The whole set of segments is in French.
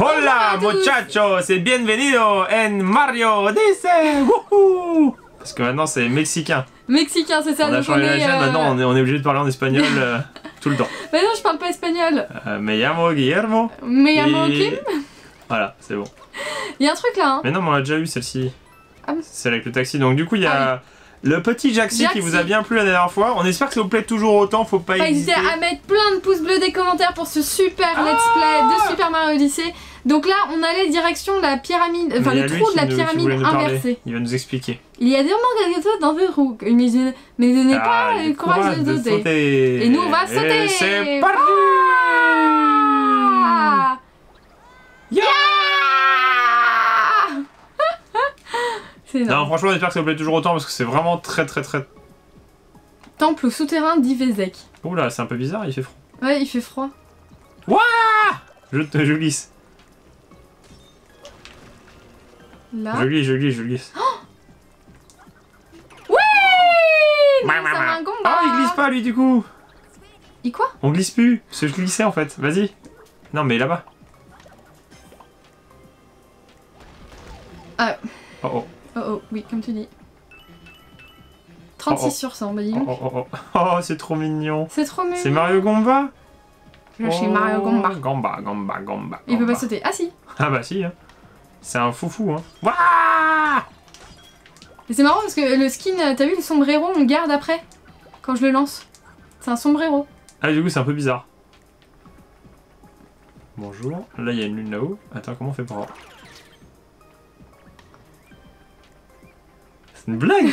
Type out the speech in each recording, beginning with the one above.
Hola muchachos et bienvenido en Mario Odyssey. Wouhou. Parce que maintenant c'est mexicain. Mexicain, c'est ça. On a changé la chaîne, maintenant on est obligé de parler en espagnol tout le temps. Mais non, je parle pas espagnol. Me llamo Guillermo. Me llamo Kim. Voilà, c'est bon. Il y a un truc là. Hein. Mais non, mais on l'a déjà eu celle-ci. Ah bon. Celle avec le taxi. Donc du coup, il y a le petit Jaxi qui vous a bien plu la dernière fois. On espère que ça vous plaît toujours autant. Faut pas hésiter à mettre plein de pouces bleus des commentaires pour ce super let's play de Super Mario Odyssey. Donc là, on allait direction la pyramide, enfin le trou de la pyramide inversée. Il va nous expliquer. Il y a des choses dans le trou, mais je n'ai pas le courage de sauter. Et nous, on va sauter. C'est parti. Yeah. Non, franchement, on espère que ça vous plaît toujours autant parce que c'est vraiment très. Temple souterrain d'Ivezek. Oula, c'est un peu bizarre, il fait froid. Ouais, il fait froid. Wouah! Je glisse. Là. Je glisse. Oh oui! Ah, il glisse pas lui du coup. Il quoi? On glisse plus, parce que je glissais en fait. Vas-y. Non, mais là-bas. Ah. Oh oh. Oh oh, oui, comme tu dis. 36 sur 100, bah dis donc. Oh, c'est trop mignon. C'est trop mignon. C'est Mario Gomba. Je suis Mario Gomba. Gomba. Il peut pas sauter. Ah si. Ah bah si. Hein. C'est un foufou. Hein. Wouah! Et c'est marrant parce que le skin, t'as vu le sombrero, on le garde après. Quand je le lance. C'est un sombrero. Ah du coup c'est un peu bizarre. Bonjour. Là il y a une lune là-haut. Attends, comment on fait pour... C'est une blague.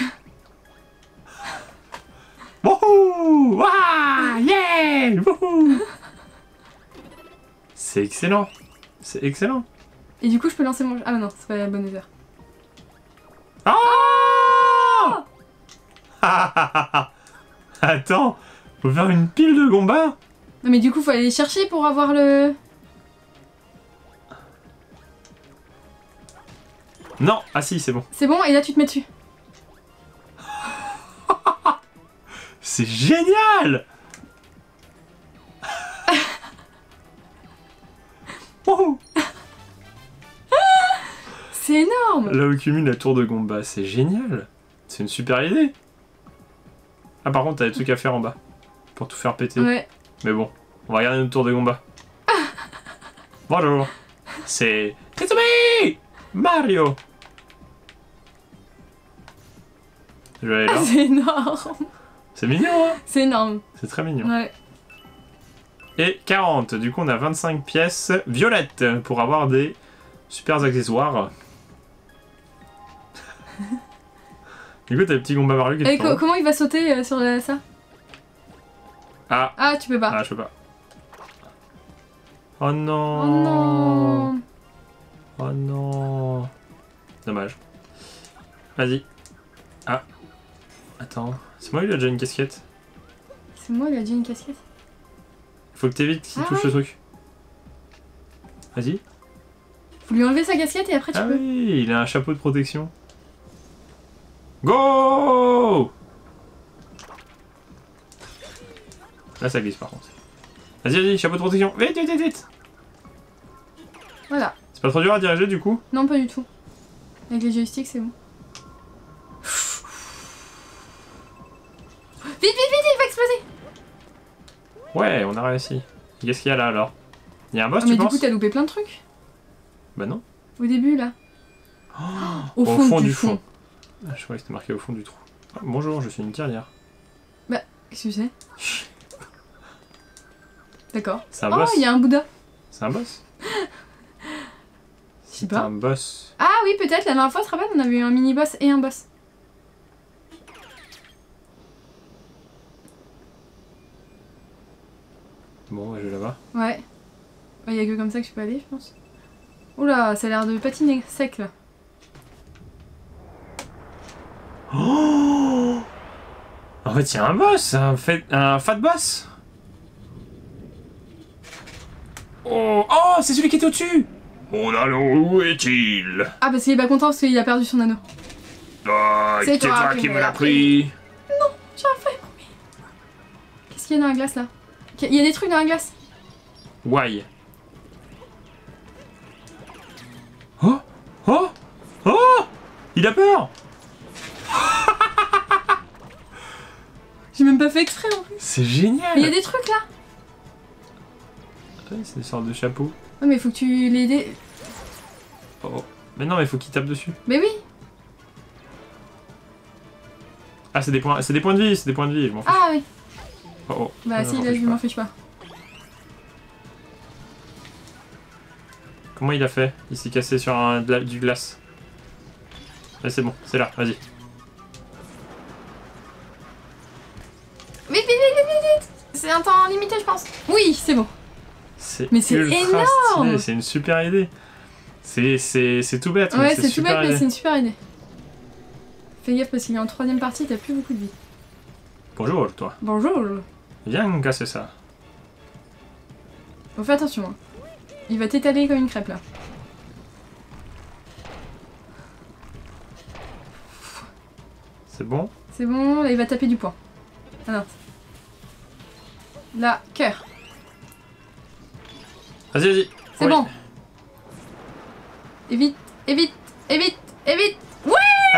Wouhou! Wouah! Yeah! Wouhou! C'est excellent. C'est excellent. Et du coup je peux lancer mon... Ah non, c'est pas la bonne hauteur. Oh! Attends, faut faire une pile de Gomba? Non mais du coup faut aller chercher pour avoir le... Non, ah si, c'est bon. C'est bon, et là tu te mets dessus. C'est génial! Oh! C'est énorme! Là où culmine la tour de Gomba, c'est génial! C'est une super idée! Ah par contre, t'as des trucs à faire en bas. Pour tout faire péter. Ouais. Mais bon, on va regarder notre tour de Gomba. Bonjour! C'est... Kitsumi! Mario! Je vais aller là. C'est énorme! C'est mignon, hein? C'est énorme. C'est très mignon. Ouais. Et 40, du coup on a 25 pièces violettes pour avoir des super accessoires. Du coup t'as le petit Gomba Mario qui est Et comment il va sauter sur ça? Ah. Ah, tu peux pas. Ah, je peux pas. Oh non. Oh non. Oh non. Dommage. Vas-y. Ah. Attends. C'est moi, il a déjà une casquette. C'est moi, il a déjà une casquette. Faut que t'évites qu'il touche le truc. Vas-y. Faut lui enlever sa casquette et après tu peux. Oui, il a un chapeau de protection. Go! Là, ça glisse par contre. Vas-y, chapeau de protection. Vite. Voilà. C'est pas trop dur à diriger du coup? Non, pas du tout. Avec les joysticks, c'est bon. Vite, il va exploser! Ouais, on a réussi. Qu'est-ce qu'il y a là alors? Il y a un boss, mais tu du penses? coup, t'as loupé plein de trucs. Bah non. Au début, là. Au fond du fond. Ah, je croyais que c'était marqué au fond du trou. Ah, bonjour, je suis une tirelire. Bah, qu'est-ce que c'est? D'accord. C'est un boss. Oh, il y a un Bouddha. C'est un boss. C'est un boss. Ah oui, peut-être. La dernière fois, tu te rappelles, on avait eu un mini-boss et un boss. Bon, je vais là-bas. Ouais. Il y a que comme ça que je peux aller, je pense. Oula, ça a l'air de patiner sec, là. Oh! En fait, il y a un boss, un fat boss. Oh, c'est celui qui était au-dessus. Mon anneau, où est-il? Ah, parce qu'il est pas content parce qu'il a perdu son anneau. Oh, c'est toi qui me l'as pris. Non, j'ai un fait pour lui. Qu'est-ce qu'il y a dans la glace, là? Il y a des trucs dans la glace. Why? Oh! Oh! Il a peur! J'ai même pas fait exprès en plus. C'est génial! Il y a des trucs là! Ouais, c'est des sortes de chapeaux. Ouais, mais faut que tu les... Oh. Mais non, mais faut qu'il tape dessus. Mais oui! Ah, c'est des points de vie, c'est des points de vie, je m'en fiche. Ah oui! Oh, oh. Bah Ah, si, là je m'en fiche pas. Comment il a fait? Il s'est cassé sur du glace. Ouais, c'est bon, c'est là, vas-y. Vite, vite, vite, vite, vite! C'est un temps limité, je pense. Oui, c'est bon. Mais c'est énorme! C'est une super idée. C'est tout bête. Ouais, c'est tout bête, idée. mais c'est une super idée. Fais gaffe parce qu'il est en 3ème partie, t'as plus beaucoup de vie. Bonjour, toi. Bonjour! Viens casser ça. Bon, fais attention. Hein. Il va t'étaler comme une crêpe là. C'est bon? C'est bon, là il va taper du poing. Ah non. Là, cœur. Vas-y, vas-y. C'est bon. Évite, évite, évite, évite. Ouais!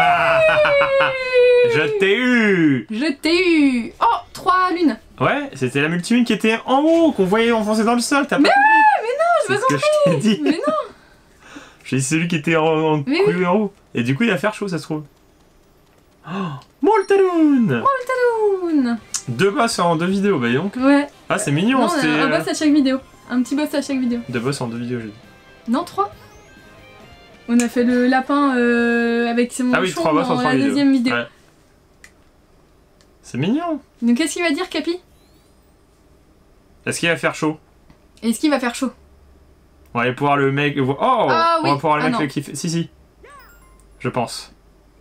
Je t'ai eu! Je t'ai eu! Oh, 3 lunes. Ouais, c'était la multimune qui était en haut, qu'on voyait enfoncer dans le sol. T'as pas compris? Mais non, je C'est ce que je t'ai dit. Mais non! J'ai dit celui qui était en Mais oui. en haut. Et du coup, il va faire chaud, ça se trouve. Oh, Moltaloon! Moltaloon! 2 boss en 2 vidéos, bah dis donc. Ouais. Ah, c'est mignon, Non, c'était. un boss à chaque vidéo. Un petit boss à chaque vidéo. 2 boss en 2 vidéos, j'ai dit. Non, 3. On a fait le lapin avec son Ah oui, 3 boss en 3 la vidéos. 2ème vidéo. Ouais. C'est mignon. Donc qu'est-ce qu'il va dire, Capi? Est-ce qu'il va faire chaud? Est-ce qu'il va faire chaud? On va aller pouvoir le mec. Oh! Ah, on oui. va pouvoir le Ah, mec non. qui fait. Si. Je pense.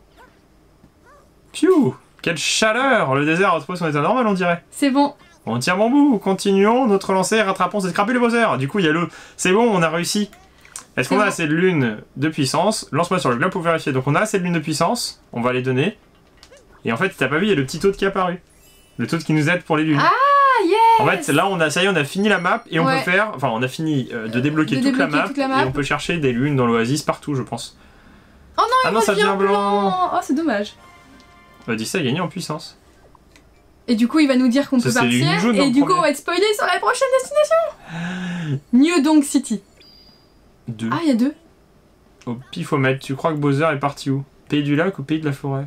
Piou! Quelle chaleur! Le désert retrouve son état normal, on dirait. C'est bon. On tient bon bout, continuons notre lancée, rattrapons cette crapule Bowser. Du coup, il y a le. C'est bon, on a réussi. Est-ce qu'on a assez de lunes de puissance? Lance-moi sur le globe pour vérifier. Donc, on a assez de lunes de puissance, on va les donner. Et en fait, t'as pas vu, il y a le petit toad qui est apparu. Le toad qui nous aide pour les lunes. Ah, yes! En fait, là, ça y est, on a fini la map et on Ouais. peut faire. Enfin, on a fini de débloquer toute la map et on peut chercher des lunes dans l'oasis partout, je pense. Oh non, Ah non, ça devient blanc! Oh, c'est dommage. Odyssey a gagné en puissance. Et du coup, il va nous dire qu'on Ça, peut c'est une partir. jaune dans Et le du coup, premier. on va être spoilé sur la prochaine destination. New Donk City. 2. Ah, il y a 2. Au pifomètre, tu crois que Bowser est parti où? Pays du lac ou pays de la forêt?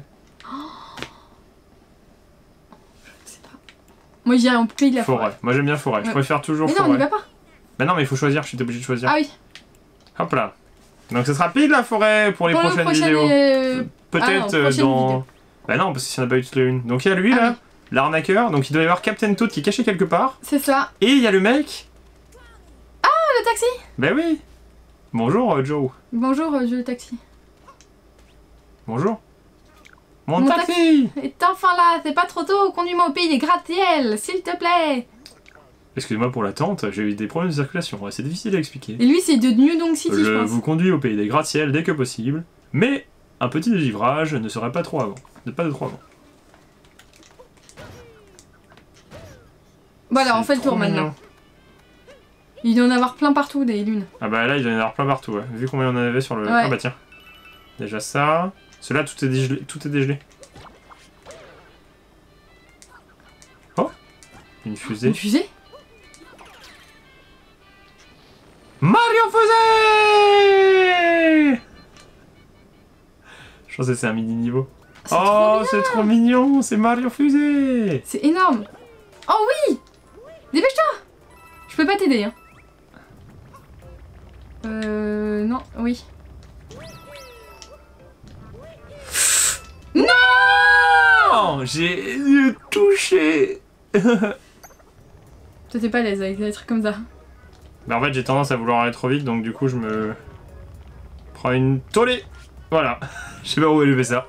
Je sais pas. Moi, j'irais en pays de la forêt. Moi j'aime bien forêt, je Ouais. préfère toujours Mais non, on forêt. y va pas. Mais non, mais il faut choisir, je suis obligé de choisir. Ah oui. Hop là. Donc ce sera pays de la forêt pour les Pour le prochaines prochain, vidéos. ah non, Peut-être prochaine dans. vidéo. Bah non, parce qu'il n'y en a pas eu toutes les unes. Donc il y a lui Ah là, oui. l'arnaqueur. Donc il doit y avoir Captain Toad qui est caché quelque part. C'est ça. Et il y a le mec. Ah, le taxi. Bah oui. Bonjour Joe. Bonjour, le taxi. Bonjour. Mon Mon taxi. Et enfin là, c'est pas trop tôt. Conduis-moi au pays des gratte-ciel, s'il te plaît. Excusez-moi pour l'attente, j'ai eu des problèmes de circulation. Ouais, c'est difficile à expliquer. Et lui, c'est de New Donk City, je Je pense. vous conduis au pays des gratte-ciel dès que possible. Mais un petit dégivrage ne serait pas trop avant. Pas de trop avant. Voilà, on C'est fait le tour trop maintenant. mignon. Il doit y en avoir plein partout des lunes. Ah bah là il doit y en avoir plein partout, ouais. Vu combien on en avait sur le... Ouais. Ah bah tiens. Déjà ça. Cela tout est dégelé. Tout est dégelé. Oh, une fusée. Une fusée? Mario Fusée. Je pensais que c'est un mini niveau. C'est Oh trop bien. c'est trop mignon, c'est Mario Fusée. C'est énorme. Oh oui! Dépêche-toi! Je peux pas t'aider, hein. Non, oui. Non, j'ai touché. Toi, t'es pas à l'aise avec des trucs comme ça. Bah en fait j'ai tendance à vouloir aller trop vite donc du coup je me prends une tollée. Voilà. Je sais pas où elle fait ça.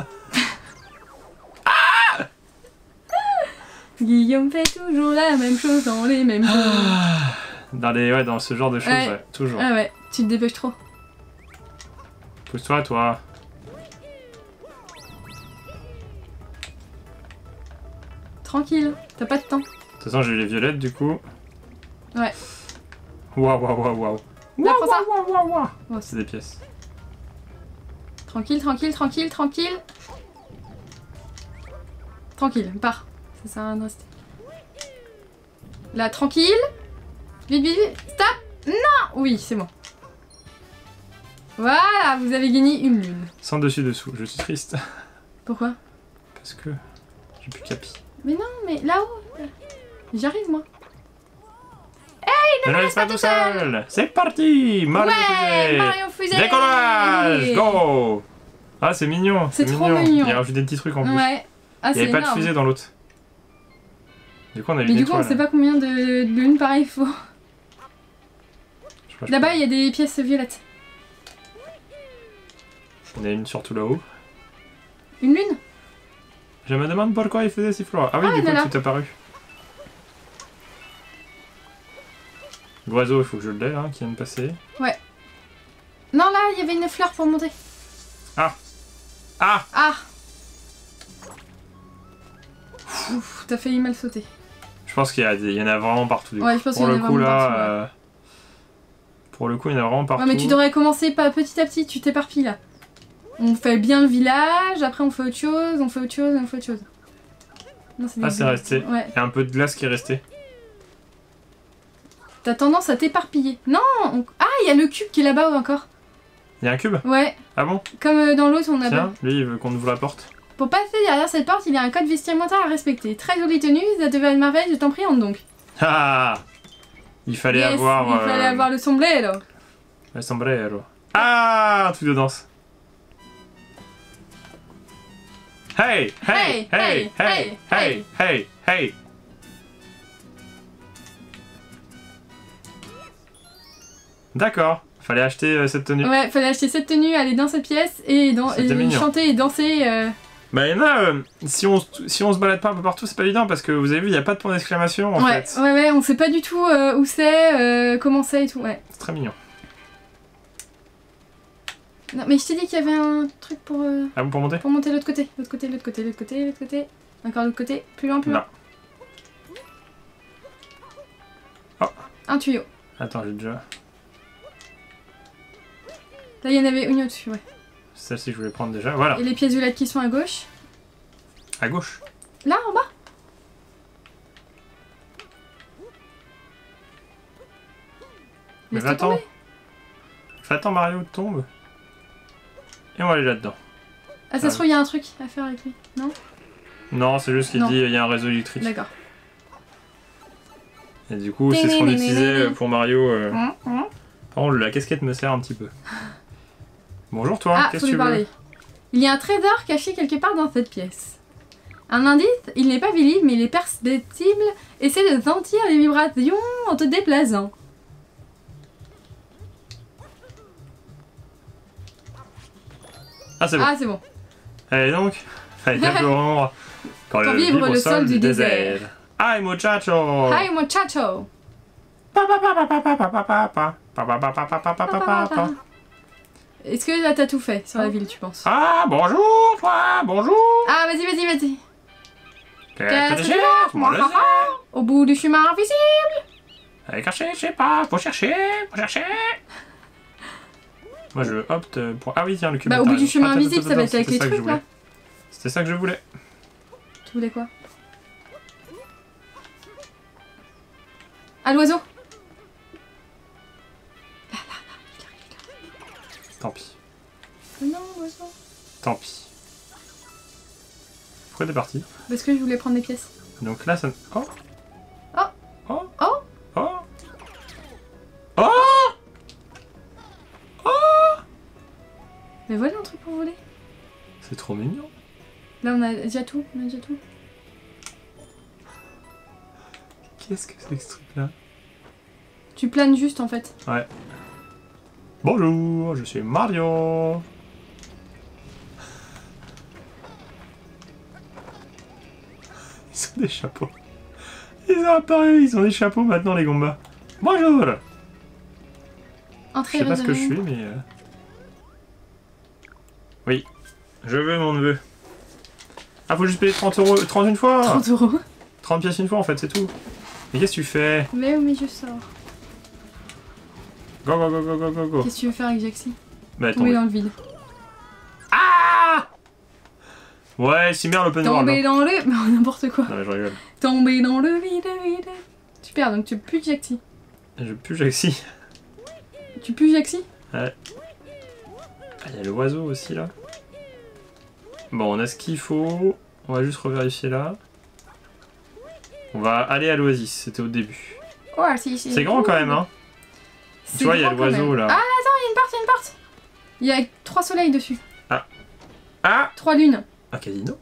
Guillaume fait toujours la même chose dans les mêmes choses. Dans ce genre de choses, Ouais. ouais, toujours. Ah ouais, tu te dépêches trop. Pousse-toi, toi. Tranquille, t'as pas de temps. De toute façon, j'ai eu les violettes du coup. Ouais. Waouh, waouh, waouh, waouh. Là, prends ça. Waouh, waouh, waouh. Oh, C'est des pièces. Tranquille, tranquille, tranquille, tranquille. Tranquille, pars. Ça sert à rien de rester. Là, tranquille. Vite, vite, vite. Stop. Non. Oui, c'est bon. Voilà, vous avez gagné une lune. Sans dessus-dessous, je suis triste. Pourquoi? Parce que j'ai plus capi. Mais non, mais là-haut. J'arrive, moi. Ne laisse pas tout seul. C'est parti. Mario Fusée. Mario Fusée. Décollage. Go. Ah, c'est mignon. C'est trop mignon. Il a rajouté des petits trucs en plus. Ouais. Ah, il n'y avait pas de fusée dans l'autre. Du coup, on a eu mais une du coup, on étoile. sait pas combien de lunes pareil il faut. Là-bas, il y a des pièces violettes. Il y en a une surtout là-haut. Une lune? Je me demande pourquoi il faisait si froid. Ah oui, Ah, du coup, là. tout est apparu. L'oiseau, il faut que je le hein, qui vient de passer. Ouais. Non, là, il y avait une fleur pour monter. Ah. Ah. Ah. Ouf, t'as failli mal sauter. Je pense qu'il y en a vraiment partout. Ouais, je pense qu'il y en a Pour le coup, vraiment là, partout, ouais. pour le coup, il y en a vraiment partout. Ouais, mais tu devrais commencer petit à petit, tu t'éparpilles là. On fait bien le village, après on fait autre chose, on fait autre chose, on fait autre chose. Non, Ah, c'est resté. Ouais. Il y a un peu de glace qui est resté. T'as tendance à t'éparpiller. Non Ah, il y a le cube qui est là-bas encore. Il y a un cube? Ouais. Ah bon? Comme dans l'autre, on a... Tiens, lui, il veut qu'on ouvre la porte. Pour passer derrière cette porte, il y a un code vestimentaire à respecter. Très jolie tenue, ça te va une merveille, je t'en prie, entre donc. Ah! Il fallait Yes, avoir... il fallait avoir le sombrero. Le sombrero. Ah! Un truc de danse. Hey! Hey! Hey! Hey! Hey! Hey! Hey! D'accord. Fallait acheter cette tenue. Ouais, fallait acheter cette tenue, aller dans cette pièce et, chanter et danser. Bah, il y en a, si on se balade pas un peu partout, c'est pas évident parce que vous avez vu, il n'y a pas de point d'exclamation en fait. Ouais, on sait pas du tout où c'est, comment c'est et tout, ouais. C'est très mignon. Non, mais je t'ai dit qu'il y avait un truc pour. Ah bon, pour monter? Pour monter l'autre côté. L'autre côté, l'autre côté, l'autre côté, l'autre côté. Encore l'autre côté. Plus loin, plus loin. Oh. Un tuyau. Attends, j'ai déjà. Là, il y en avait une au-dessus, ouais. Celle-ci, je voulais prendre déjà. Voilà. Et les pièces violettes qui sont à gauche. À gauche. Là, en bas. Mais Laisse-toi attends. tomber. J'attends Mario tombe. Et on va aller là-dedans. Ah, ça se trouve, il y a un truc à faire avec lui, non? Non, c'est juste qu'il Non. dit il y a un réseau électrique. D'accord. Et du coup, c'est ce qu'on utilisait pour Mario. Par contre, la casquette me sert un petit peu. Bonjour toi, Ah, qu'est-ce faut que lui tu veux? parler. Il y a un trésor caché quelque part dans cette pièce. Un indice, il n'est pas visible, mais il est perceptible. Essaie de sentir les vibrations en te déplaçant. Ah, c'est bon. Ah, c'est bon. Allez donc, fallait bien quand vibre le sol du désert. Hi muchacho! Hi, muchacho! Est-ce que là t'as tout fait sur la ville, tu penses? Ah, bonjour toi, bonjour! Ah, vas-y, vas-y, vas-y! Qu'est-ce que tu cherches? Moi le sais! Au bout du chemin invisible! Allez, cacher, je sais pas, faut chercher, faut chercher! Moi je opte pour... Ah oui, tiens, le cube. Bah, au bout du chemin Attends, invisible, attends, ça va être attends, avec les c'était ça que je trucs là. voulais. C'était ça que je voulais. Tu voulais quoi? Ah, l'oiseau! Tant pis. Non, l'oiseau. Tant pis. Pourquoi t'es parti? Parce que je voulais prendre des pièces. Donc là, ça... Oh! Oh! Oh! Oh! Oh! Oh! Oh! Mais voilà un truc pour voler. C'est trop mignon. Là, on a déjà tout. On a déjà tout. Qu'est-ce que c'est que ce truc-là? Tu planes juste en fait. Ouais. Bonjour, je suis Mario. Ils ont des chapeaux. Ils ont apparu, ils ont des chapeaux maintenant les Goombas. Bonjour. Entrée Je sais pas ce que je réservée. suis, mais... Oui, je veux mon neveu. Ah, faut juste payer 30 euros, 30 une fois. 30 euros. 30 pièces une fois en fait, c'est tout. Mais qu'est-ce que tu fais? Mais oui, mais je sors. Go go go go go go go. Qu'est-ce que tu veux faire avec Jaxi? Bah Tomber attends. dans le vide. Ouais, Simmer l'open world. Tomber dans le... Non, n'importe quoi. Non mais je rigole. Tomber dans le vide. Super, donc tu pues Jaxi. Je pue Jaxi. Tu pues Jaxi? Ouais. Ah, il y a l'oiseau aussi là. Bon, on a ce qu'il faut. On va juste revérifier là. On va aller à l'oasis, c'était au début. Ouais, si, si. C'est grand quand même, hein. Tu vois, il y a l'oiseau là. Ah, attends, il y a une porte, il y a une porte. Il y a 3 soleils dessus. Ah 3 lunes. Un casino.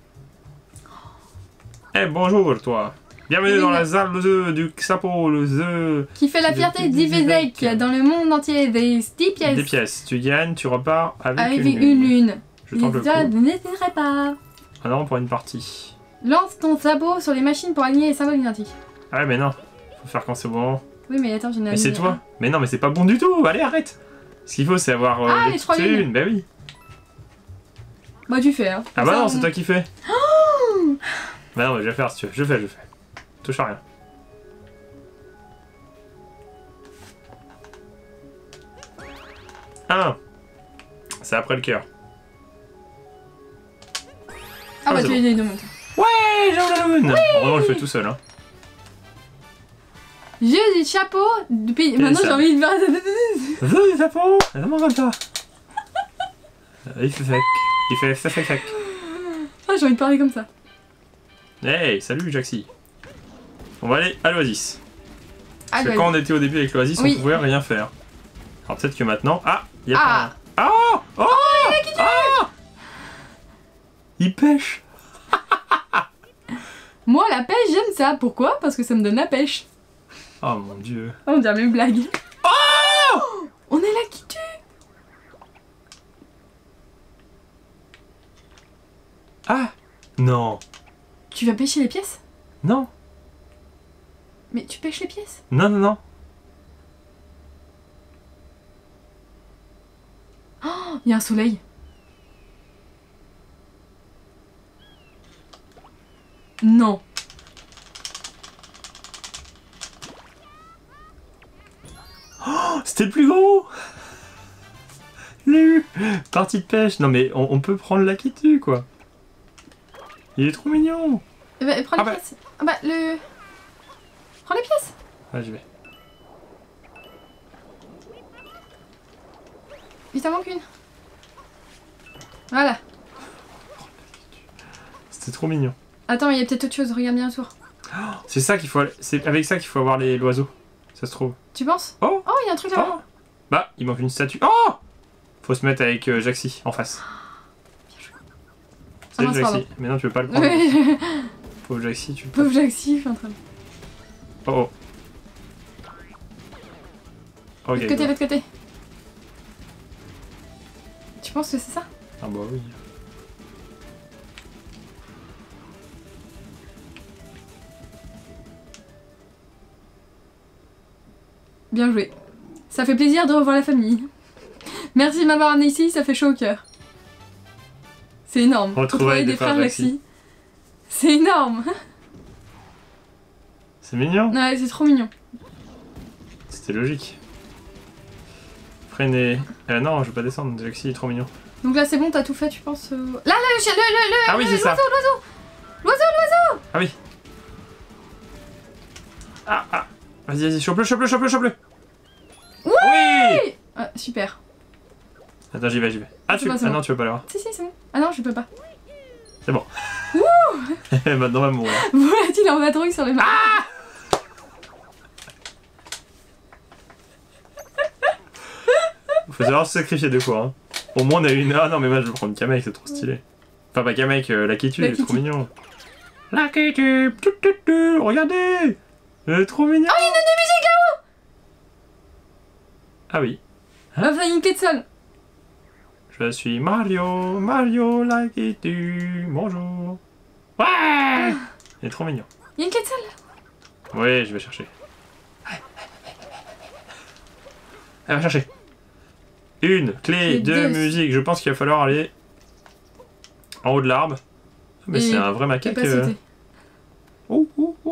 Eh, bonjour toi. Bienvenue Oui, dans mais- la salle du Xapo, le The. Qui fait la fierté d'Ivezek dans le monde entier des 10 pièces. Des pièces. Tu gagnes, tu repars avec Avec une une lune. Je tente le Lisa, coup. n'hésiterai pas. Ah non, pour une partie. Lance ton sabot sur les machines pour aligner les symboles identiques. Ah ouais, mais non. Faut faire quand c'est bon. Oui, mais attends, j'en ai Mais c'est aligné toi. Mais non, mais c'est pas bon du tout. Allez, arrête. Ce qu'il faut, c'est avoir les 3 lunes. lunes. Bah oui. un. Bah, tu fais, hein. Ah bah Ça, non, on- c'est toi qui fais. Bah non, mais je vais faire si tu veux. Je fais. Touche à rien. Un. C'est après le cœur. Ah, bah, c'est tu bon. les deux montes. Ouais, j'ai la lune. Vraiment, on le fait tout seul. Hein. J'ai du chapeau depuis. Et Maintenant, ça. j'ai envie de faire. Vas-y, ça prend. Ça m'en pas. Il fait sec. Il fait sec. Ah, j'ai envie de parler comme ça. Hey, salut Jaxi. On va aller à l'Oasis. Ah, Parce que bah, quand on était au début avec l'Oasis, Oui. on pouvait rien faire. Alors peut-être que maintenant... Ah, il y a Ah. pas... Oh Oh Oh Il pêche. Moi, la pêche, j'aime ça. Pourquoi? Parce que ça me donne la pêche. Oh mon dieu. Oh, on dirait mes blagues. Oh On est là qui tue. Ah non. Tu vas pêcher les pièces? Non. Mais tu pêches les pièces? Non, non, non. Oh, il y a un soleil. Non. C'était le plus gros. Je l'ai eu. Partie de pêche. Non mais on peut prendre la qui tue quoi. Il est trop mignon. Eh ben, prends les Ah bah. pièces. Ah bah, le... Prends les pièces. Ouais, j'y vais. Il t'en manque une. Voilà. C'était trop mignon. Attends, il y a peut-être autre chose. Regarde bien autour. C'est ça qu'il faut... C'est avec ça qu'il faut avoir l'oiseau. Ça se trouve. Tu penses? Oh Oh, il y a un truc là-bas. Oh bah, il manque une statue. Oh faut se mettre avec Jaxi en face. Ah Salut mince, Jaxi. pardon. Mais non, tu veux pas le prendre. Ouais. Pauvre Jaxi, tu le Pauvre Jaxi, je suis en train de... Oh oh. Ok. L'autre côté, bah. l'autre côté. Tu penses que c'est ça? Ah bah oui. Bien joué. Ça fait plaisir de revoir la famille. Merci de m'avoir amené ici, ça fait chaud au cœur. C'est énorme. Retrouvailles des frères Jaxi. C'est énorme. C'est mignon. Ouais, c'est trop mignon. C'était logique. Freiner. Non, je veux pas descendre. Jaxi est trop mignon. Donc là, c'est bon, t'as tout fait, tu penses Là, Ah oui, c'est ça. l'oiseau. Ah oui. Ah ah. Vas-y, chope-le. Oui. Ah, super. Attends, j'y vais. Ah, C'est pas ça. non, tu veux pas l'avoir. Si, c'est bon. Ah non, je peux pas. C'est bon. Maintenant, on va mourir. Volatile en vadrouille sur les mains. Faut savoir se sacrifier deux fois. Hein. Au moins, on a une. Ah non, mais moi, je veux prendre Kamek, c'est trop stylé. Enfin, pas Kamek, la Kitu, La il est trop Kitty. mignon. La Kitu, regardez. Elle est trop mignon. Oh, il y a une musique là-haut. Ah oui. Enfin, une clé de sol. Je suis Mario, la Kitu. Bonjour. Ouais. Il est trop mignon. Il y a une clé de sol. Oui, je vais chercher. Elle va chercher. Une clé de deux. musique. Je pense qu'il va falloir aller en haut de l'arbre. Mais Et- c'est un vrai Et macaque. pas sauter. Oh.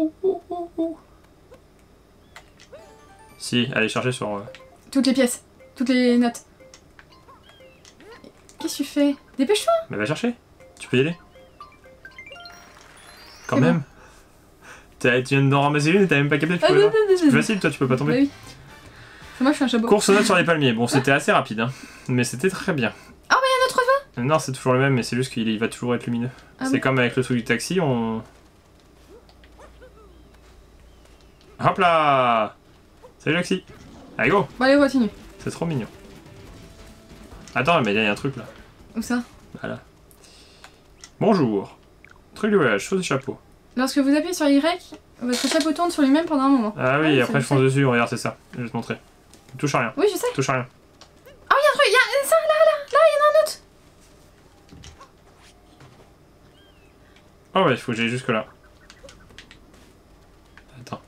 Si, allez chercher sur... Toutes les pièces. Toutes les notes. Qu'est-ce que tu fais? Dépêche-toi. Mais va chercher. Tu peux y aller. Quand C'est même. Tu viens d'en ramasser une et t'as même pas capté, tu Ah, peux non, là. non, non, C'est non. plus facile, toi, tu peux pas Bah tomber. oui. Moi, je suis un chapeau. Course aux notes sur les palmiers. Bon, c'était assez rapide, hein. Mais c'était très bien. Ah, mais il y a un autre vin. Non, c'est toujours le même, mais c'est juste qu'il va toujours être lumineux. Ah C'est bon. comme avec le truc du taxi, on... Hop là. Salut Jaxi. Allez, go. Bon, allez, on continue. C'est trop mignon. Attends, mais il y a un truc là. Où ça? Voilà. Bonjour. Truc de voyage, chose de chapeau. Lorsque vous appuyez sur Y, votre chapeau tourne sur lui-même pendant un moment. Ah oui, Ah, après je c'est fonce dessus, regarde, c'est ça. Je vais te montrer. Touche à rien, Oui, je sais. touche à rien. Oh, il y a un truc, il y a ça, là, il y en a un autre. Oh ouais, il faut que j'aille jusque là. Attends.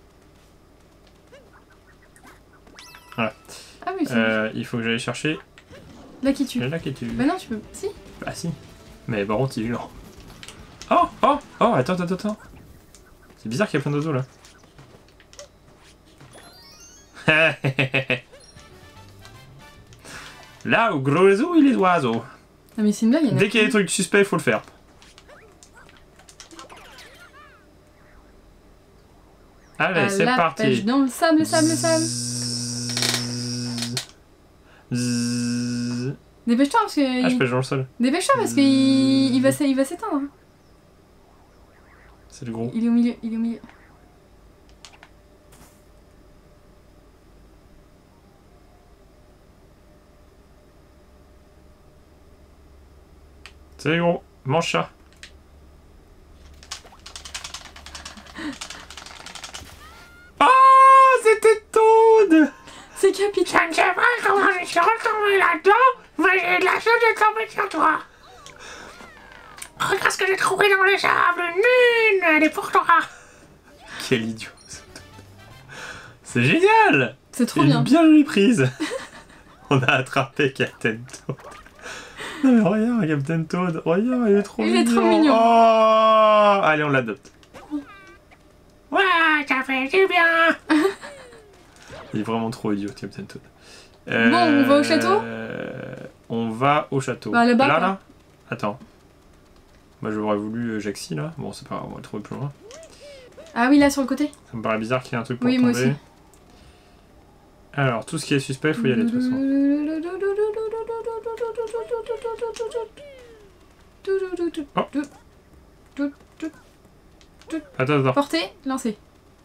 Ah oui, c'est Il faut que j'aille chercher. là qui tue. Là qui tu. Bah non, tu peux. Si. Bah si. Mais par contre, il est lent. Oh, oh, oh, attends. C'est bizarre qu'il y a plein d'oiseaux là. Là où gros les oiseaux, il y a les oiseaux. Ah, mais c'est une blague, il y en a. Dès qu'il y a des trucs suspects, il faut le faire. Allez, À c'est la parti. pêche dans le sable, sable. Zzzz. Dépêche-toi parce que. Ah, je pêche dans le sol. Dépêche-toi parce qu'il va s'éteindre. Hein. C'est le gros. Il est au milieu. C'est le gros. Mange ça. Oh, c'était Toad. C'est capital. Je ne sais pas comment je suis retombé là-dedans, mais j'ai de la chance de tomber sur toi. Regarde ce que j'ai trouvé dans les sables. Nune, elle est pour toi. Quel idiot. C'est génial. C'est trop Une bien. bien jolie prise. On a attrapé Captain Toad. Non mais regarde Captain Toad. Regarde, il est trop Il mignon. est trop mignon. Oh, allez, on l'adopte. Ouais, ça fait du bien. Il est vraiment trop idiot, Captain Toad. Bon, on va au château. On va au château. Bah, là-bas, quoi. Là Attends. Moi j'aurais voulu Jaxi là. Bon, c'est pas grave, on va le trouver plus loin. Ah oui, là sur le côté. Ça me paraît bizarre qu'il y ait un truc pour Oui, moi tomber. aussi. Alors, tout ce qui est suspect, faut y aller de toute façon. Attends. Portez, lancez.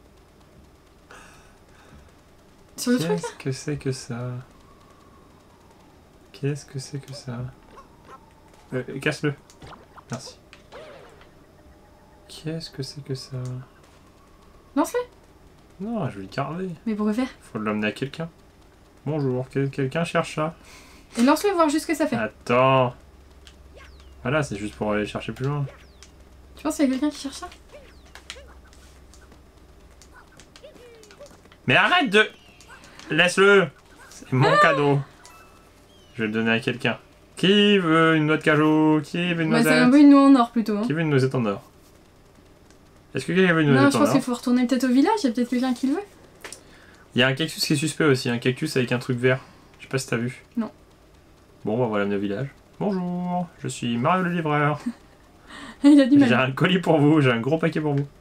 Sur le truc là. Qu'est-ce que c'est que ça? Qu'est-ce que c'est que ça? Casse-le. Merci. Qu'est-ce que c'est que ça? Lance-le. Non, je vais le garder. Mais pourquoi faire? Faut l'emmener à quelqu'un. Bonjour, quelqu'un cherche ça? Et lance-le, voir juste ce que ça fait. Attends. Voilà, c'est juste pour aller chercher plus loin. Tu penses qu'il y a quelqu'un qui cherche ça? Mais arrête de... Laisse-le. C'est mon cadeau. Je vais le donner à quelqu'un. Qui veut une noix de cajou? Qui veut une Bah, c'est noisette? un peu une noix en or plutôt. Hein. Qui veut une noisette en or? Est-ce que quelqu'un veut une Non, noisette je en pense or? qu'il faut retourner peut-être au village, il y a peut-être quelqu'un qui le veut. Il y a un cactus qui est suspect aussi, un cactus avec un truc vert. Je sais pas si t'as vu. Non. Bon, bah voilà, au village. Bonjour, je suis Mario le livreur. Il a du J'ai mal. un colis pour vous, j'ai un gros paquet pour vous.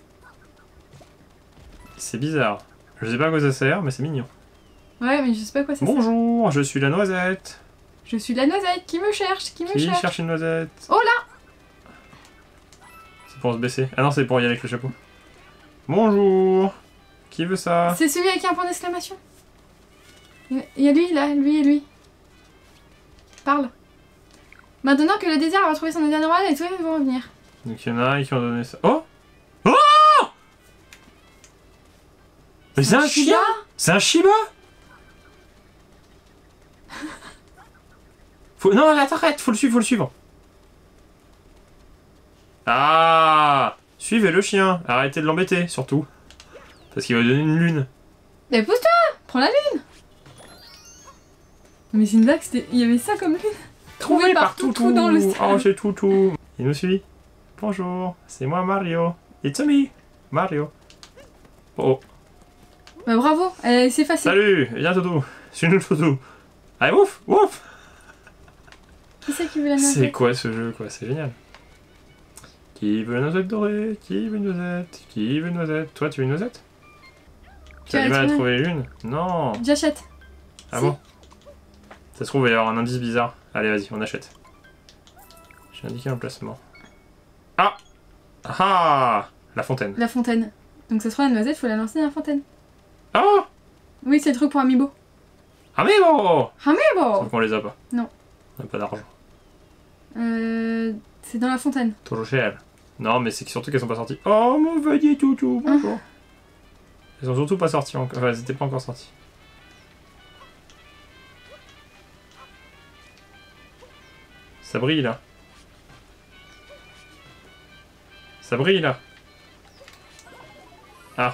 C'est bizarre. Je sais pas à quoi ça sert, mais c'est mignon. Ouais, mais je sais pas quoi ça sert. Bonjour, je suis la noisette. Je suis la noisette, qui me cherche, qui me Qui cherche. cherche une noisette? Oh là! C'est pour se baisser. Ah non, c'est pour y aller avec le chapeau. Bonjour. Qui veut ça? C'est celui avec un point d'exclamation. Il y a lui là, lui et lui. Parle. Maintenant que le désert a retrouvé son état normal, les touristes vont revenir. Donc il y en a un qui ont donné ça. Oh! Oh! Mais c'est un Shiba. chien! C'est un Shiba! Non, arrête, faut le suivre. Ah! Suivez le chien, arrêtez de l'embêter, surtout. Parce qu'il va donner une lune. Mais pousse-toi! Prends la lune! Mais c'est une blague, il y avait ça comme lune. Trouvé par Toutou dans le sable. Oh, c'est Toutou. Il nous suit. Bonjour, c'est moi Mario. It's me, Mario. Oh, Bah bravo, elle s'est effacée. salut, viens Toutou. C'est nous Toutou. Allez, ouf, ouf. Qui c'est qui veut la C'est noisette? quoi ce jeu, quoi? C'est génial. Qui veut une noisette dorée? Qui veut une noisette? Qui veut une noisette? Toi, tu veux une noisette? Tu as du mal à trouver une? Non. J'achète. Ah Si. bon? Ça se trouve, il va y avoir un indice bizarre. Allez, vas-y, on achète. J'ai indiqué l'emplacement. Ah! Ah! La fontaine. La fontaine. Donc ça se trouve la noisette, faut la lancer dans la fontaine. Ah! Oui, c'est le truc pour Amiibo. Amiibo! Amiibo! Sauf qu'on les a pas. Non. On n'a pas d'argent. C'est dans la fontaine. Trop cher. Non, mais c'est surtout qu'elles sont pas sorties. Oh, mon petit toutou, bonjour. Elles sont surtout pas sorties encore. Enfin, elles étaient pas encore sorties. Ça brille là. Ça brille là. Ah.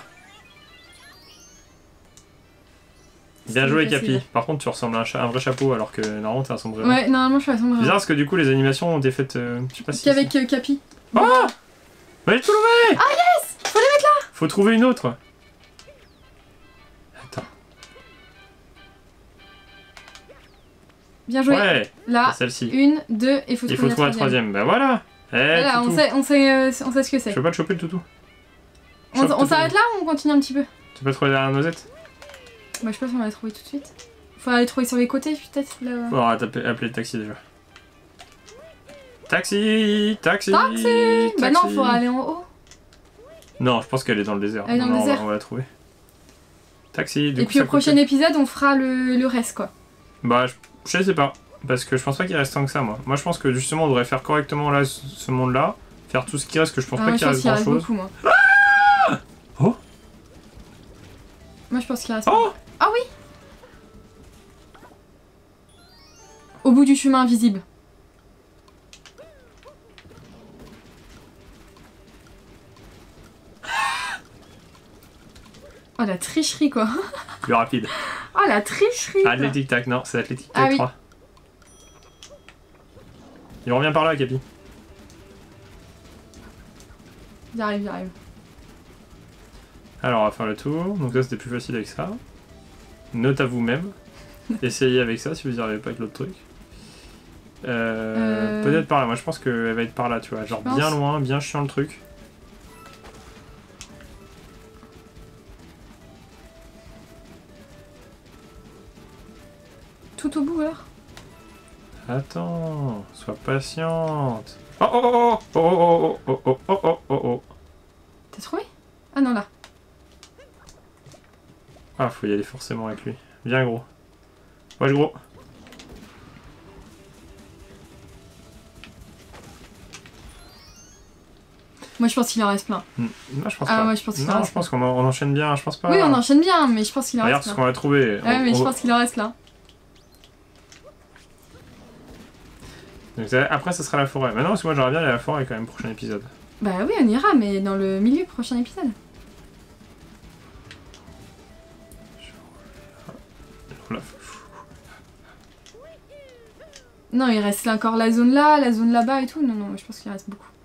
Bien joué, facile. Capi. Par contre, tu ressembles à un vrai chapeau alors que normalement t'es un sombrero. Ouais, normalement je suis à sombrero. Bizarre parce que du coup les animations ont été faites. Je sais pas si. Qu'avec Capi. Oh! Mais j'ai tout levé! Ah yes! Faut les mettre là! Faut trouver une autre. Attends. Bien joué. Ouais, Là, celle-ci. 1, 2, et faut Il trouver faut trouver la troisième. Bah voilà! Eh, Voilà, toutou. on sait ce que Je c'est. peux pas le choper le toutou. On Chope toutou. s'arrête là ou on continue un petit peu? Tu peux trouver derrière la noisette? Bah je sais pas si on va la trouver tout de suite. Faut aller trouver sur les côtés peut-être là. Faut appeler le taxi déjà. Taxi! Taxi! Taxi! Bah non, faut aller en haut. Non, je pense qu'elle est dans le désert. Elle est dans le Non, désert. On va la trouver. Taxi, du Et coup, puis ça au prochain coûte- épisode, on fera le reste quoi. Bah, je sais pas. Parce que je pense pas qu'il reste tant que ça, moi. Moi, je pense que justement, on devrait faire correctement là ce monde-là. Faire tout ce qui reste, que je pense Ah, pas moi je qu'il pense reste qu'il reste grand-chose. beaucoup moi. Oh! Moi je pense qu'il reste. Oh! Ah oui! Au bout du chemin invisible. Oh la tricherie quoi. Plus rapide. Oh la tricherie quoi. Athlétique tac, non, c'est Athlétique Ah tac oui. 3. Il revient par là, Capi. J'arrive. Alors, on va faire le tour. Donc, ça, c'était plus facile avec ça. Note à vous-même. Essayez avec ça si vous n'y arrivez pas avec l'autre truc. Peut-être par là. Moi, je pense qu'elle va être par là, tu vois. Genre pense. bien loin, bien chiant le truc. Tout au bout alors. Attends, sois patiente. Oh oh oh oh oh oh oh oh oh oh oh. T'as trouvé? Ah non là. Ah, faut y aller forcément avec lui. Viens, gros. Wesh, gros. Moi je pense qu'il en reste plein. Moi, je pense Ah, pas. moi, je pense qu'il en Non, reste je pense qu'on enchaîne bien. Je pense pas. Oui, on enchaîne bien, mais je pense qu'il en Regarde reste ce plein. qu'on va trouver. Ouais, mais je pense qu'il en reste plein. Donc, après, ça sera la forêt. Maintenant, parce que moi, j'aimerais bien aller à la forêt quand même, prochain épisode. Bah oui, on ira, mais dans le milieu prochain épisode. Là. Non, il reste encore la zone là, la zone là-bas et tout. Non, je pense qu'il reste beaucoup.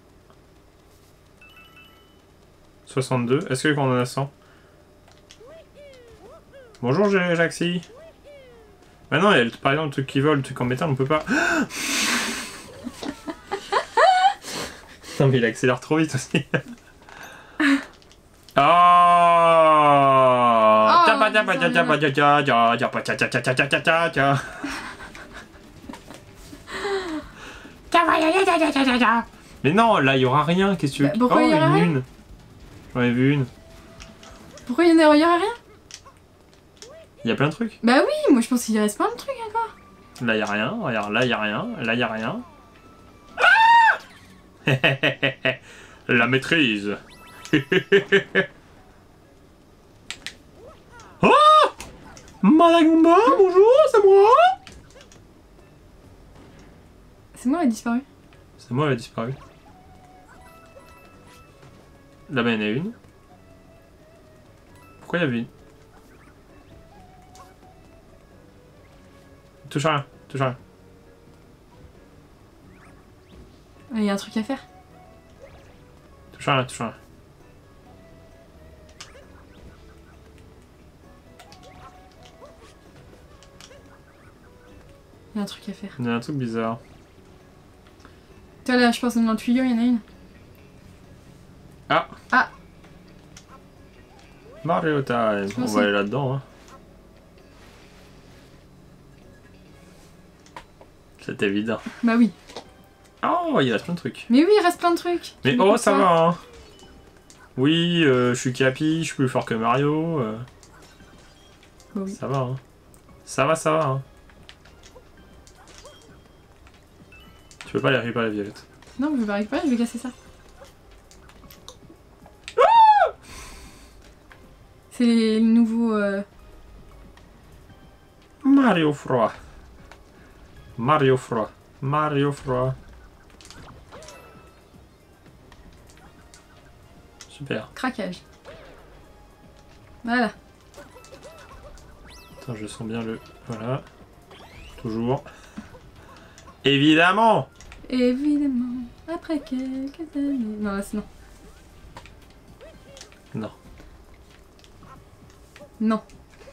62. Est-ce que qu'on en a 100? Bonjour, Jaxi. Bah non, il y a par exemple le truc qui vole, le truc en métal, on peut pas. Non, mais il accélère trop vite aussi. Mais non, là il y aura rien, qu'est-ce que tu veux? Bah, pourquoi il y aura une rien lune. J'en ai vu une. Pourquoi il y en a rien? Il y a plein de trucs. Bah oui, moi je pense qu'il reste plein de trucs encore. Là il y a rien, regarde, là il y a rien, là il y a rien. La maîtrise. Oh, Madagumba, bonjour, c'est moi. C'est moi, elle a disparu. C'est moi, elle a disparu. Là-bas, il y en a une. Pourquoi il y avait une? Touche à rien, touche à rien. Il y a un truc à faire. Touche à rien, touche à rien. Il y a un truc à faire. Il y a un truc bizarre. Toi là, je pense que dans le tuyau, il y en a une. Ah. Ah. Mario Time. On pense va que- aller là-dedans. Hein. C'est évident. Bah oui. Oh, il y a plein de trucs. Mais oui, il reste plein de trucs. Mais Tu oh, m'écoutes ça pas. va, hein. Oui, je suis Capi, je suis plus fort que Mario. Bah oui. Ça va, hein. Ça va, hein. Tu peux pas les récupérer, la violette. Non, je vais pas récupérer, je vais casser ça. C'est les nouveaux... Mario froid. Mario froid. Mario froid. Super. craquages. Voilà. Attends, je sens bien le... Voilà. Toujours. Évidemment. Évidemment, après quelques années... Non, là, c'est non. Non. Non.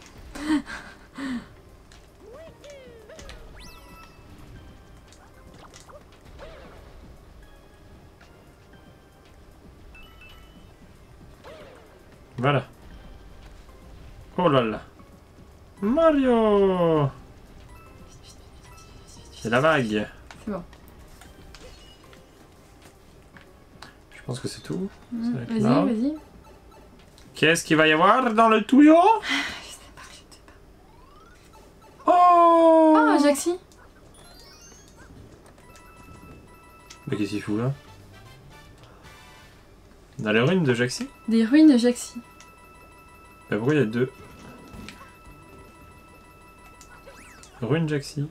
Voilà. Oh là là. Mario. C'est la vague. C'est bon. Je pense que c'est tout. avec Vas-y, là. vas-y. Qu'est-ce qu'il va y avoir dans le tuyau? Je sais pas. Oh. Ah, Jaxi. Mais qu'est-ce qu'il fout là? Dans les ruines de Jaxi? Des ruines de Jaxi. Bah pourquoi il y a deux? Ruines Jaxi.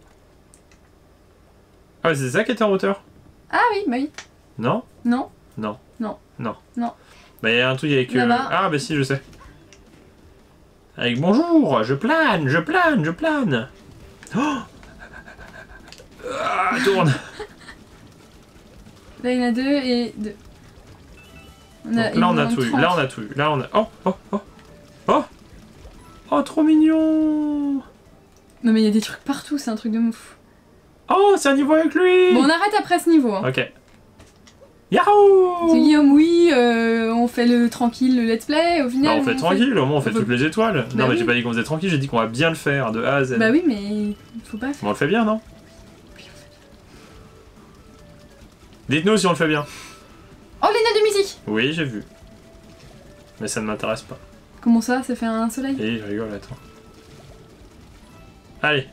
Ah, c'est ça qui était en hauteur? Ah oui, bah oui. Non? Non. Non. Non. Non. Non. Bah il y a un truc avec... Là-bas. Ah bah si, je sais. Avec bonjour, je plane, je plane, je plane. Oh, ah, tourne. Là, il y en a deux et deux. Donc là on a tout eu, là on a tout eu, là on a... Oh, oh, oh, oh. Oh, trop mignon. Non mais il y a des trucs partout, c'est un truc de ouf. Oh, c'est un niveau avec lui. Bon, on arrête après ce niveau. Hein. Ok. C'est Yahoo. Guillaume, oui, on fait le tranquille, le let's play, au Bah, final... on fait tranquille, au moins on fait on toutes les étoiles. Bah non mais oui. j'ai pas dit qu'on faisait tranquille, j'ai dit qu'on va bien le faire de A à Z. Bah oui, mais il faut pas faire... Bon, on le fait bien, non? Dites-nous si on le fait bien. Oh, les notes de musique. Oui, j'ai vu. Mais ça ne m'intéresse pas. Comment ça, ça fait un soleil? Et je rigole, attends. Allez.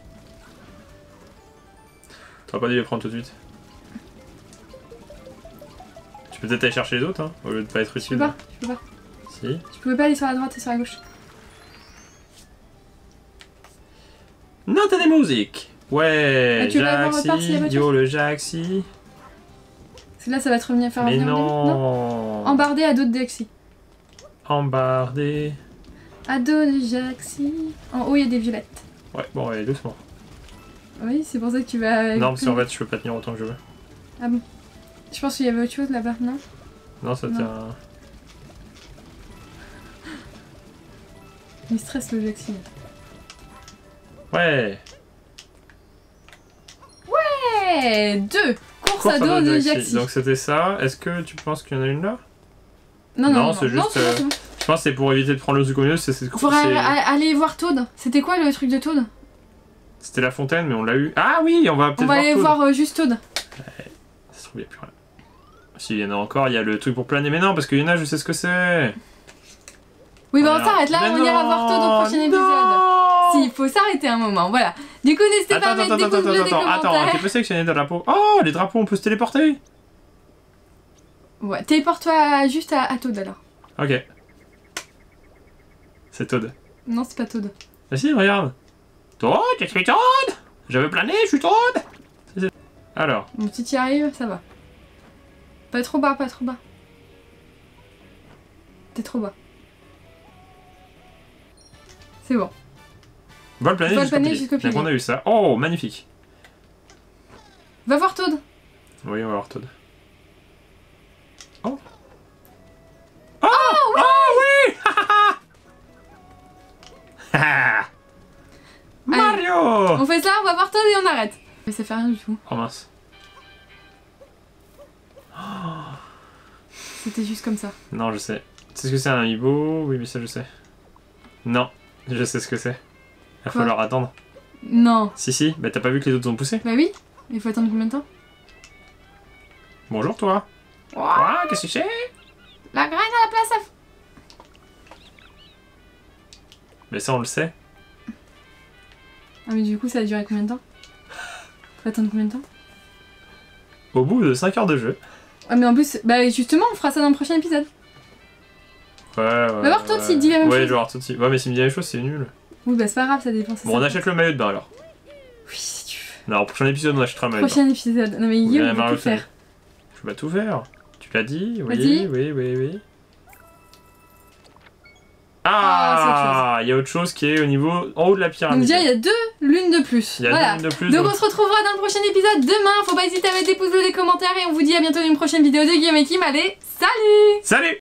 T'aurais pas dû les prendre tout de suite. Tu peux peut-être aller chercher les autres, hein, au lieu de pas être Je utile. peux pas, je peux pas. Si. Je pouvais pas aller sur la droite et sur la gauche. Note de musique. Ouais, Ah, tu veux la voir autre part, s'il y a Jaxi, autre yo chose le Jaxi. Parce que là, ça va te revenir faire Mais revenir au début. non. Embardé à dos de Jaxi. Embardé. À dos de Jaxi. En haut, il y a des violettes. Ouais, bon, allez, doucement. Oui, c'est pour ça que tu vas... Non, parce qu'en fait, je peux pas tenir autant que je veux. Ah bon. Je pense qu'il y avait autre chose là-bas, non? Non, ça Non. tient... Il stresse le Jaxi. Ouais. Ouais, deux. Course à dos de Jaxi. Donc c'était ça. Est-ce que tu penses qu'il y en a une là? Non, c'est juste, bon, c'est bon. Je pense que c'est pour éviter de prendre le truc au milieu. Faudrait aller voir Toad. C'était quoi le truc de Toad? C'était la fontaine, mais on l'a eu. Ah oui, on va On peut-être va aller Toad. voir juste Toad. Ça se trouve, il n'y a plus rien. S'il y en a encore, il y a le truc pour planer. Mais non, parce qu'il y en a, je sais ce que c'est. Oui, bah on Voilà. s'arrête là, Mais on ira voir Toad au prochain épisode. non. Si, il faut s'arrêter un moment, voilà. Du coup, n'hésitez pas à mettre des pouces bleus, des Attends, commentaires. tu peux sélectionner des drapeaux. Oh, les drapeaux, on peut se téléporter. Ouais, téléporte-toi juste à Toad alors. Ok. C'est Toad. Non, c'est pas Toad. Ah si, regarde. Toad, je suis Toad. Je veux planer, je suis Toad. Alors, Bon, si tu y arrives, ça va. Pas trop bas, pas trop bas. T'es trop bas. C'est bon. vol planer Vol jusqu'au planer pilier. jusqu'au pilier. Donc on a eu ça. Oh, magnifique. Va voir Toad. Oui, on va voir Toad. Oh. Ah oui. Mario. On fait ça, on va voir Toad et on arrête. Mais ça fait rien du tout. Oh mince. C'était juste comme ça. Non, je sais. Tu sais ce que c'est un amiibo? Oui, mais ça je sais. Non, je sais ce que c'est. Il va Quoi? falloir attendre. Non. Si, bah t'as pas vu que les autres ont poussé? Bah oui. Il faut attendre combien de temps? Bonjour toi. Ouah, qu'est-ce que c'est? La graine à la place à... Mais ça on le sait. Ah mais du coup ça a duré combien de temps? Faut attendre combien de temps? Au bout de 5 heures de jeu. Ah mais en plus, bah justement on fera ça dans le prochain épisode. Ouais. Va voir toi s'il dit la même Ouais, chose. je vais voir tout de suite. Ouais, mais s'il me dit la même chose, c'est nul. Oui bah c'est pas grave, ça dépend. Bon, on achète le maillot de bain alors. Oui si tu veux. Non, au prochain épisode, on achètera le maillot de bain. Prochain épisode. Non mais Ouais, Guillaume, on Mario, peut tout faire. Je vais tout faire. Tu l'as dit? Vas-y. Oui. Ah, Ah, il y a autre chose qui est au niveau en haut de la pyramide. Donc déjà il y a 2 lunes de plus. Il y a Voilà. deux de plus. Donc donc- on se retrouvera dans le prochain épisode demain. Faut pas hésiter à mettre des pouces bleus, des commentaires et on vous dit à bientôt dans une prochaine vidéo de Guillaume et Kim. Allez, salut! Salut!